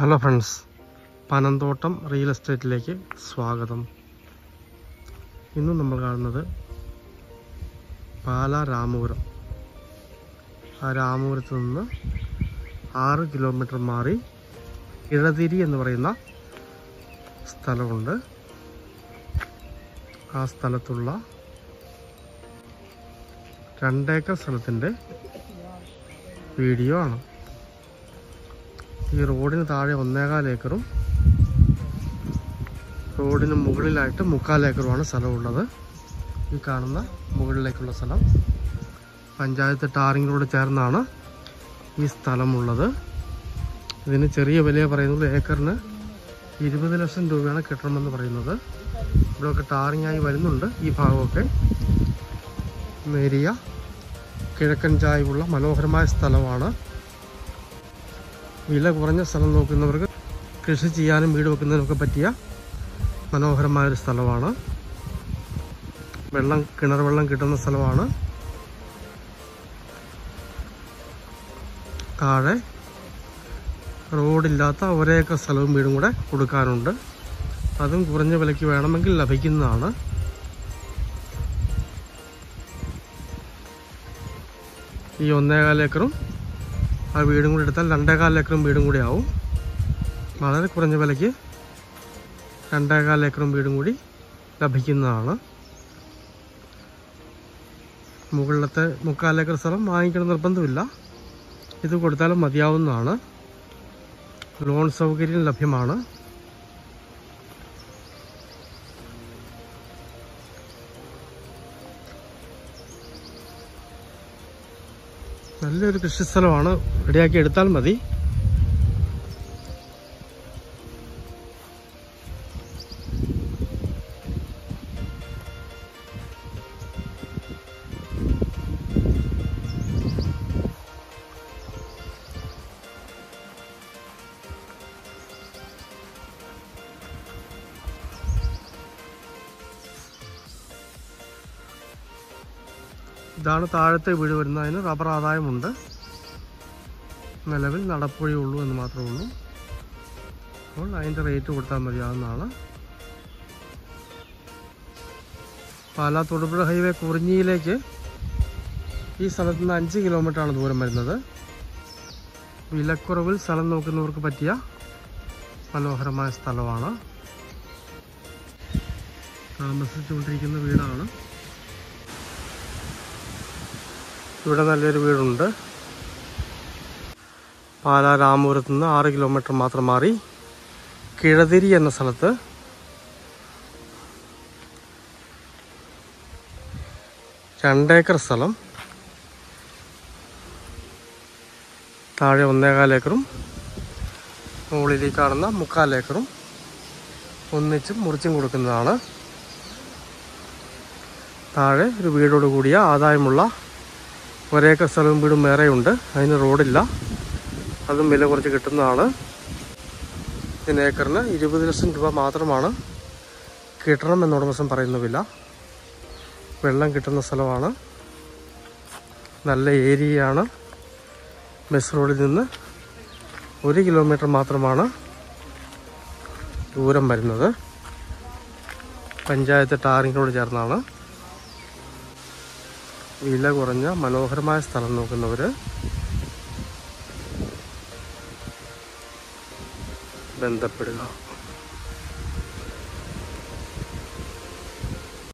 Hello friends, Pananthottam real എസ്റ്റേറ്റിലേക്ക് സ്വാഗതം. ഇന്ന് നമ്മൾ കാണുന്നത് പാലാ രാമപുരം. ആ രാമപുരത്ത് നിന്ന് 6 കിലോമീറ്റർ മാറി ഇഴതിരി എന്ന് പറയുന്ന സ്ഥലമുണ്ട്. ആ സ്ഥലത്തുള്ള 2 ഏക്കർ സ്ഥലത്തിൻ്റെ വീഡിയോ ആണ്. ഈ റോഡിന് താഴെ 1.25 ഏക്കറും റോഡിന് മുകളിലായിട്ട് 3/4 ഏക്കറുമാണ് സ്ഥലമുള്ളത്. ഈ കാണുന്ന മുകളിലേക്കുള്ള സ്ഥലം പഞ്ചായത്ത് ടാറിങ്ങിനോട് ചേർന്നാണ് ഈ സ്ഥലമുള്ളത്. ഇതിന് ചെറിയ വില പറയുന്നത് ഏക്കറിന് 20 ലക്ഷം രൂപയാണ് കിട്ടണമെന്ന് പറയുന്നത്. ഇവിടെയൊക്കെ ടാറിങ്ങായി വരുന്നുണ്ട്. ഈ ഭാഗമൊക്കെ നേരിയ കിഴക്കൻ ചായ്വുള്ള മനോഹരമായ സ്ഥലമാണ്. വില കുറഞ്ഞ സ്ഥലം നോക്കുന്നവർക്ക് കൃഷി ചെയ്യാനും വീട് വെക്കുന്നതിനൊക്കെ പറ്റിയ മനോഹരമായൊരു സ്ഥലമാണ്. കിണർ വെള്ളം കിട്ടുന്ന സ്ഥലമാണ്. താഴെ റോഡില്ലാത്ത 1 ഏക്കർ സ്ഥലവും വീടും കൂടെ കൊടുക്കാനുണ്ട്. അതും കുറഞ്ഞ വിലയ്ക്ക് വേണമെങ്കിൽ ലഭിക്കുന്നതാണ്. ഈ 1.25 ഏക്കറും ആ വീടും കൂടി എടുത്താൽ 2.25 ഏക്കറും വീടും കൂടി ആവും. വളരെ കുറഞ്ഞ വിലയ്ക്ക് 2.25 ഏക്കറും വീടും കൂടി ലഭിക്കുന്നതാണ്. മുകളിലത്തെ 3/4 ഏക്കർ സ്ഥലം വാങ്ങിക്കണം നിർബന്ധമില്ല. ഇത് കൊടുത്താലും മതിയാവുന്നതാണ്. ലോൺ സൗകര്യം ലഭ്യമാണ്. നല്ലൊരു കൃഷി സ്ഥലമാണ്. റെഡിയാക്കി എടുത്താൽ മതി. ഇതാണ് താഴത്തെ വീട് വരുന്നതിന് റബ്ബർ ആദായമുണ്ട്. നിലവിൽ നടപ്പുഴയുള്ളൂ എന്ന് മാത്രമേ ഉള്ളൂ. അപ്പോൾ അതിൻ്റെ റേറ്റ് കൊടുത്താൽ മതിയാവുന്നതാണ്. പാലാ തൊടുപുഴ ഹൈവേ കുറിഞ്ഞിയിലേക്ക് ഈ സ്ഥലത്ത് നിന്ന് 5 കിലോമീറ്ററാണ് ദൂരം വരുന്നത്. വിലക്കുറവിൽ സ്ഥലം നോക്കുന്നവർക്ക് പറ്റിയ മനോഹരമായ സ്ഥലമാണ്. താമസിച്ചുകൊണ്ടിരിക്കുന്ന വീടാണ്. ഇവിടെ നല്ലൊരു വീടുണ്ട്. പാലാ രാമപുരത്ത് നിന്ന് 6 കിലോമീറ്റർ മാത്രം മാറി കിഴതിരി എന്ന സ്ഥലത്ത് രണ്ട് ഏക്കർ സ്ഥലം, താഴെ 1.25 ഏക്കറും മുകളിലേക്ക് കാണുന്ന 3/4 ഏക്കറും ഒന്നിച്ചും മുറിച്ചും കൊടുക്കുന്നതാണ്. താഴെ ഒരു വീടോട് കൂടിയ ആദായമുള്ള 1 ഏക്കർ സ്ഥലവും വീടും വേറെയുണ്ട്. അതിന് റോഡില്ല. അതും വില കുറച്ച് കിട്ടുന്നതാണ്. ഇതിന് ഏക്കറിന് 20 ലക്ഷം രൂപ മാത്രമാണ് കിട്ടണമെന്ന് ഉടമസ്ഥൻ പറയുന്ന വില. വെള്ളം കിട്ടുന്ന സ്ഥലമാണ്. നല്ല ഏരിയയാണ്. ബസ് റോഡിൽ നിന്ന് 1 കിലോമീറ്റർ മാത്രമാണ് ദൂരം വരുന്നത്. പഞ്ചായത്ത് ടാറിങ്ങിനോട് ചേർന്നാണ്. വില കുറഞ്ഞ മനോഹരമായ സ്ഥലം നോക്കുന്നവർ ബന്ധപ്പെടുക.